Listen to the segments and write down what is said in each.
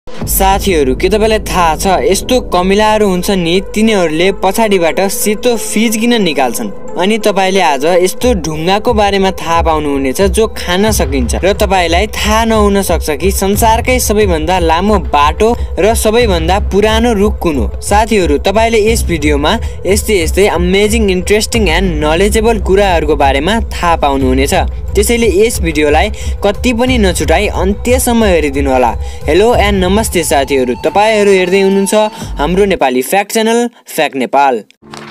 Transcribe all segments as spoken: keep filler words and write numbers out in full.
साथीहरु, के तपाईलाई थाहा छ यस्तो कमिलाहरु हुन्छन् नि तिनीहरुले पछाडीबाट सेतो फिज किन निकाल्छन्? अनि तपाईले आज यस्तो ढुङ्गाको बारेमा थाहा पाउनुहुनेछ जो खान सकिन्छ र तपाईलाई थाहा नहुन सक्छ कि संसारकै सबैभन्दा लामो बाटो र सबैभन्दा पुरानो रुख कुन हो। साथीहरु, तपाईले यस भिडियोमा यस्तै यस्तै अमेजिङ, इन्ट्रेस्टिङ एन्ड नलेजेबल कुराहरुको बारेमा थाहा पाउनुहुनेछ। त्यसैले यस भिडियोलाई कति पनि नछुटाई अन्त्यसम्म हेरिदिनु होला। हेलो एन्ड नमस्ते साथीहरु, तपाईहरु हेर्दै हुनुहुन्छ हाम्रो Nepali fact channel fact Nepal.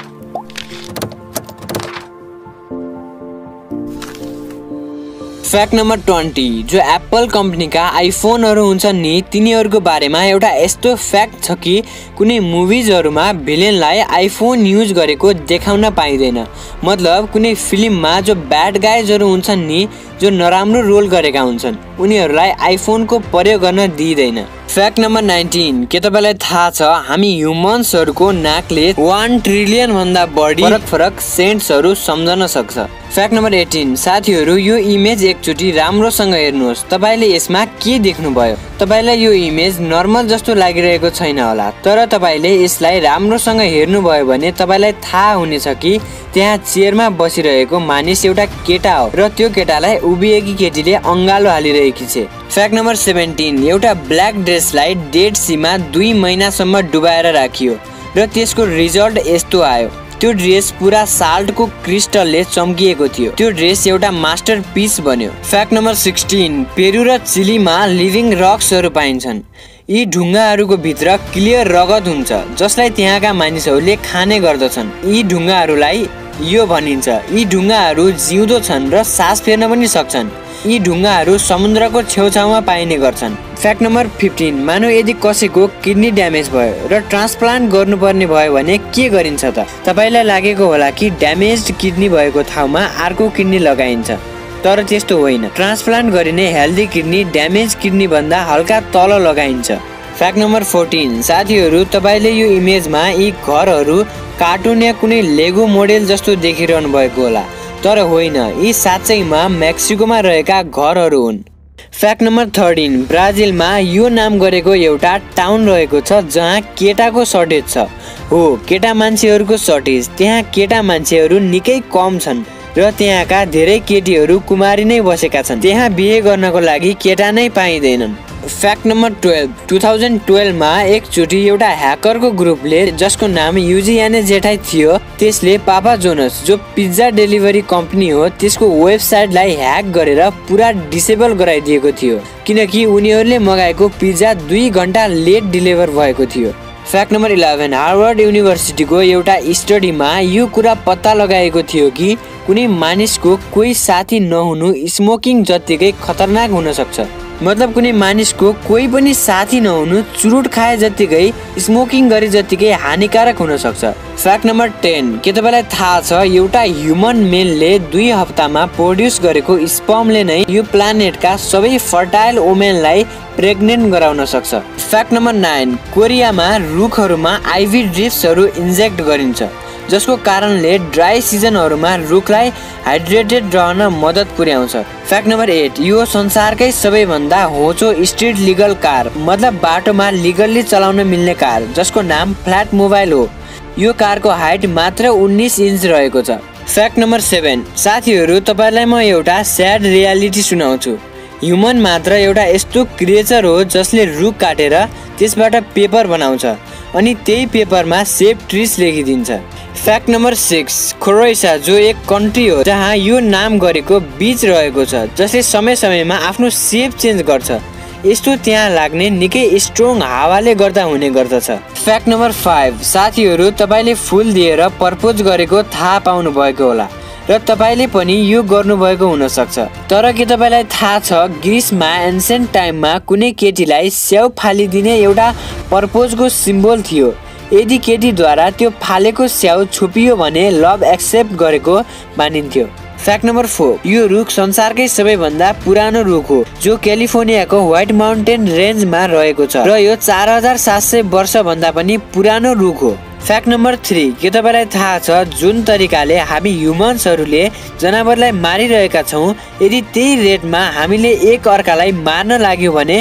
Fact number बीस, जो एप्पल कम्पनीका आइफोनहरु हुन्छन् नि तिनीहरुको बारेमा एउटा यस्तो फ्याक्ट छ कि कुनै मुभिजहरुमा भिलेनलाई आइफोन युज गरेको देखाउन पाइदैन। मतलब कुनै फिल्ममा जो ब्याड गाइजहरु हुन्छन् नि, जो नराम्रो रोल गरेका हुन्छन्, उनीहरुलाई आइफोनको प्रयोग गर्न दिइदैन। फ्याक्ट नम्बर उन्नाइस, के तपाईलाई थाहा छ हामी ह्युमन्सहरुको नाकले एक ट्रिलियन भन्दा बढी फरक फरक सेन्ट्सहरु सम्झन सक्छ। फ्याक्ट नम्बर अठार, साथीहरु यो इमेज एकचोटी राम्रोसँग हेर्नुहोस्। तपाईले यसमा के देख्नुभयो? तपाईलाई यो इमेज नर्मल जस्तो लागिरहेको छैन होला, तर तपाईले यसलाई राम्रोसँग हेर्नुभयो भने तपाईलाई थाहा हुनेछ कि त्यहाँ चेयरमा बसिरहेको मानिस एउटा केटा हो र त्यो केटालाई उभिएकी केटीले अंगालो हालिरहेकी छ। फ्याक्ट नम्बर सत्र, एउटा ब्ल्याक ड्रेसलाई डेड सीमा दुई महिनासम्म डुबाएर राखियो र त्यसको रिजल्ट यस्तो आयो। त्यो ड्रेस पुरा साल्टको क्रिस्टलले चम्किएको थियो। त्यो ड्रेस एउटा मास्टरपिस बन्यो। फ्याक्ट नम्बर सोह्र, पेरु र चिलीमा लिभिङ रक्सहरु पाइन्छन्। यी ढुङ्गाहरूको भित्र क्लियर रगत हुन्छ जसलाई त्यहाँका मानिसहरूले खाने गर्दछन्। यी ढुङ्गाहरूलाई यो भनिन्छ, यी ढुङ्गाहरू जिउँदो छन् र सास फेर्न पनि सक्छन्। यी ढुङ्गाहरू समुद्रको छेउछाउमा पाइने गर्छन्। फ्याक्ट नम्बर पन्ध्र, मानव यदि कसैको किडनी ड्यामेज भयो र ट्रान्सप्लान्ट गर्नुपर्ने भयो भने के गरिन्छ त? तपाईलाई लागेको होला कि ड्यामेज्ड किडनी भएको ठाउँमा अर्को किडनी लगाइन्छ, तर त्यस्तो होइन। ट्रान्सप्लान्ट गरिने हेल्दी किडनी ड्यामेज किडनी भन्दा हल्का तल लगाइन्छ। फ्याक्ट नम्बर चौध, साथीहरु तपाईले यो इमेजमा यी घरहरू कार्टुन या कुनै लेगो मोडेल जस्तो देखिरहनु भएको होला, तर होइन, यी साँच्चैमा मेक्सिकोमा रहेका घरहरू हुन्। फ्याक्ट नम्बर तेह्र, ब्राजिलमा यो नाम गरेको एउटा टाउन रहेको छ जहाँ केटाको सर्टेज छ। हो, केटा मान्छेहरूको सर्टेज। त्यहाँ केटा मान्छेहरू निकै कम छन् र त्यहाँका धेरै केटीहरू कुमारी नै बसेका छन्। त्यहाँ बिहे गर्नको लागि केटा नै पाइँदैनन्। फ्याक्ट नम्बर बाह्र, दुई हजार बाह्र मा एकचोटि एउटा ह्याकरको ग्रुपले जसको नाम युजियाने जेठाई थियो, त्यसले पापा जोनस जो पिज्जा डेलिभरी कम्पनी हो त्यसको वेबसाइटलाई ह्याक गरेर पुरा डिसेबल गराइदिएको थियो किनकि उनीहरूले मगाएको पिज्जा दुई घण्टा लेट डेलिभर भएको थियो। फ्याक्ट नम्बर एघार, हार्वर्ड युनिभर्सिटीको एउटा स्टडीमा यो कुरा पत्ता लगाएको थियो कि कुनै मानिसको कोही साथी नहुनु स्मोकिङ जत्तिकै खतरनाक हुन सक्छ। मतलब कुनै मानिसको कोही पनि साथी नहुनु चुरुट खाए जत्तिकै, स्मोकिङ गरे जत्तिकै हानिकारक हुन सक्छ। फ्याक्ट नम्बर दस, के तपाईलाई थाहा छ एउटा ह्युमन मेलले दुई हप्तामा प्रोड्युस गरेको स्पर्मले नै यो प्लानेटका सबै फर्टाइल वुमेनलाई प्रेग्नेन्ट गराउन सक्छ। फ्याक्ट नम्बर नौ, कोरियामा रुखहरूमा आइभी ड्रिप्सहरू इन्जेक्ट गरिन्छ जसको कारणले ड्राई सिजनहरूमा रुखलाई हाइड्रेटेड रहन मद्दत पुर्याउँछ। फ्याक्ट नम्बर आठ, यो संसारकै सबैभन्दा होचो स्ट्रिट लिगल कार, मतलब बाटोमा लिगल्ली चलाउन मिल्ने कार, जसको नाम फ्ल्याट मोबाइल हो। यो कारको हाइट मात्र उन्नाइस इन्च रहेको छ। फ्याक्ट नम्बर सात, साथीहरु तपाईलाई म एउटा स्याड रियालिटी सुनाउँछु। ह्युमन मात्र एउटा यस्तो क्रिएचर हो जसले रुख काटेर त्यसबाट पेपर बनाउँछ अनि त्यही पेपरमा सेभ ट्रिज लेखिदिन्छ। फ्याक्ट नम्बर छः, क्रोएसिया जो एक कन्ट्री हो जहाँ यो नाम गरेको बीच रहेको छ जसले समय समयमा आफ्नो सेप चेन्ज गर्छ। यस्तो त्यहाँ लाग्ने निकै स्ट्रङ हावाले गर्दा हुने गर्दछ। फ्याक्ट नम्बर पाँच, साथीहरु तपाईले फुल दिएर प्रपोज गरेको थाहा पाउनु भएको होला र तपाईले पनि यो गर्नुभएको हुन सक्छ। तर के तपाईलाई थाहा छ ग्रीसमा एन्सियन्ट टाइममा कुनै केटीलाई स्याउ फालिदिने एउटा प्रपोजको सिम्बल थियो। यदि केटीद्वारा त्यो फालेको स्याउ छोपियो भने लभ एक्सेप्ट गरेको मानिन्थ्यो। फ्याक्ट नम्बर चार, यो रुख संसारकै सबैभन्दा पुरानो रुख हो जो क्यालिफोर्नियाको व्हाइट माउन्टेन रेन्जमा रहेको छ र यो चार हजार सात सय वर्ष भन्दा पनि पुरानो रुख हो। फ्याक्ट नम्बर तीन, के तपाईलाई थाहा छ जुन तरिकाले हामी ह्युमन्सहरूले जनावरलाई मारिरहेका छौं, यदि त्यही रेटमा हामीले एक अर्कालाई मार्न लाग्यो भने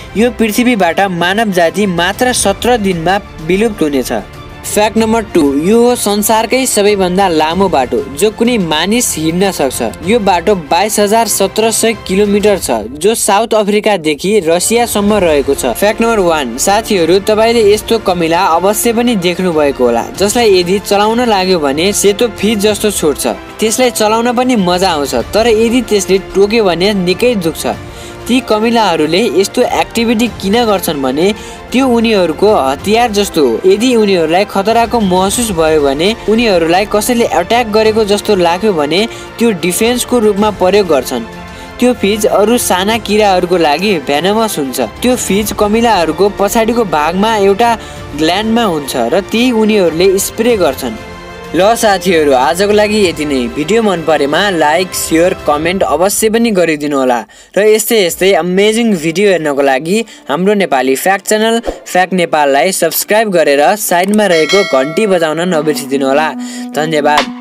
यो पृथ्वीबाट मानव जाति मात्र सत्र दिनमा विलुप्त हुनेछ। फ्याक्ट नम्बर टू, यो हो संसारकै सबैभन्दा लामो बाटो जो कुनै मानिस हिँड्न सक्छ। यो बाटो बाइस हजार सत्र सय किलोमिटर छ जो साउथ अफ्रिकादेखि रसियासम्म रहेको छ। फ्याक्ट नम्बर वान, साथीहरू तपाईँले यस्तो कमिला अवश्य पनि देख्नु भएको होला जसलाई यदि चलाउन लाग्यो भने सेतो फिज जस्तो छोड्छ। त्यसलाई चलाउन पनि मजा आउँछ, तर यदि त्यसले टोक्यो भने निकै दुख्छ। ती कमिलाहरूले यस्तो एक्टिभिटी किन गर्छन् भने त्यो उनीहरूको हतियार जस्तो हो। यदि उनीहरूलाई खतराको महसुस भयो भने, उनीहरूलाई कसैले अट्याक गरेको जस्तो लाग्यो भने त्यो डिफेन्सको रूपमा प्रयोग गर्छन्। त्यो फिज अरू साना किराहरूको लागि भेनमस हुन्छ। त्यो फिज कमिलाहरूको पछाडिको भागमा एउटा ग्ल्यान्डमा हुन्छ र ती उनीहरूले स्प्रे गर्छन्। ल साथीहरू, आजको लागि यति नै। भिडियो मन परेमा लाइक, सेयर, कमेन्ट अवश्य पनि गरिदिनु होला र यस्तै यस्तै अमेजिङ भिडियो हेर्नको लागि हाम्रो नेपाली फ्याक्ट च्यानल फ्याक्ट नेपाललाई सब्सक्राइब गरेर साइडमा रहेको घन्टी बजाउन नबिर्सिदिनु होला। धन्यवाद।